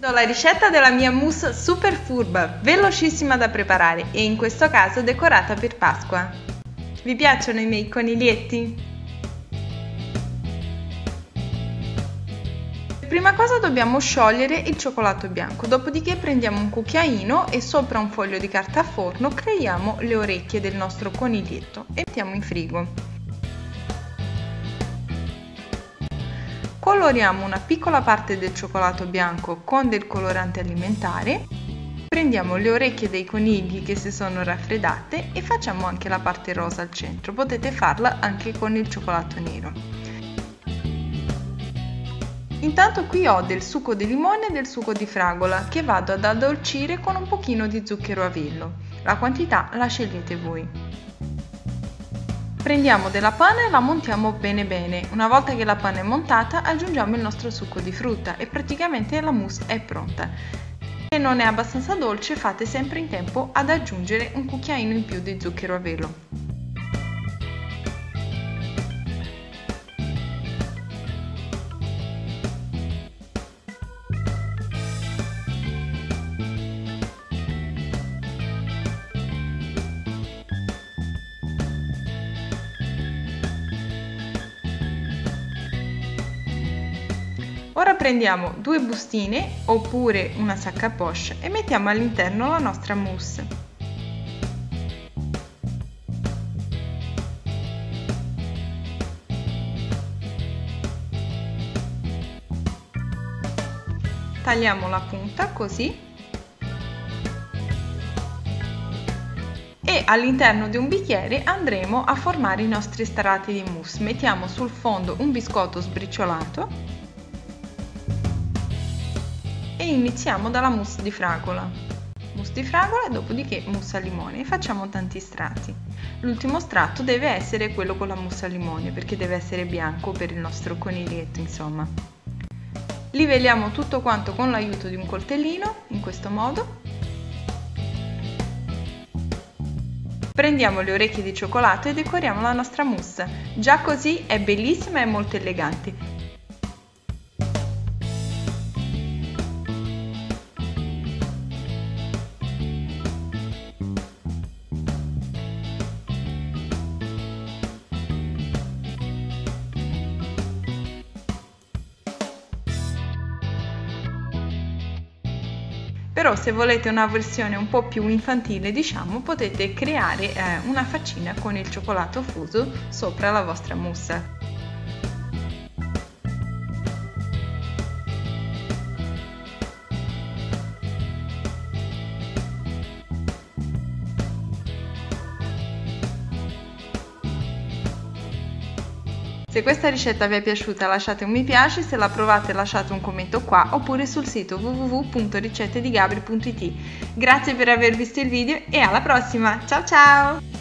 Do la ricetta della mia mousse super furba, velocissima da preparare e in questo caso decorata per Pasqua. Vi piacciono i miei coniglietti? Prima cosa dobbiamo sciogliere il cioccolato bianco, dopodiché prendiamo un cucchiaino e sopra un foglio di carta a forno creiamo le orecchie del nostro coniglietto e mettiamo in frigo. Coloriamo una piccola parte del cioccolato bianco con del colorante alimentare, prendiamo le orecchie dei conigli che si sono raffreddate e facciamo anche la parte rosa al centro, potete farla anche con il cioccolato nero. Intanto qui ho del succo di limone e del succo di fragola che vado ad addolcire con un pochino di zucchero a velo, la quantità la scegliete voi. Prendiamo della panna e la montiamo bene bene, una volta che la panna è montata aggiungiamo il nostro succo di frutta e praticamente la mousse è pronta. Se non è abbastanza dolce fate sempre in tempo ad aggiungere un cucchiaino in più di zucchero a velo. Ora prendiamo due bustine oppure una sacca a poche e mettiamo all'interno la nostra mousse. Tagliamo la punta così e all'interno di un bicchiere andremo a formare i nostri strati di mousse. Mettiamo sul fondo un biscotto sbriciolato e iniziamo dalla mousse di fragola. Mousse di fragola e dopodiché mousse al limone e facciamo tanti strati. L'ultimo strato deve essere quello con la mousse al limone perché deve essere bianco per il nostro coniglietto, insomma. Livelliamo tutto quanto con l'aiuto di un coltellino, in questo modo. Prendiamo le orecchie di cioccolato e decoriamo la nostra mousse. Già così è bellissima e molto elegante. Però se volete una versione un po' più infantile, diciamo, potete creare una faccina con il cioccolato fuso sopra la vostra mousse. Se questa ricetta vi è piaciuta lasciate un mi piace, se la provate lasciate un commento qua oppure sul sito www.ricettedigabri.it. Grazie per aver visto il video e alla prossima, ciao ciao!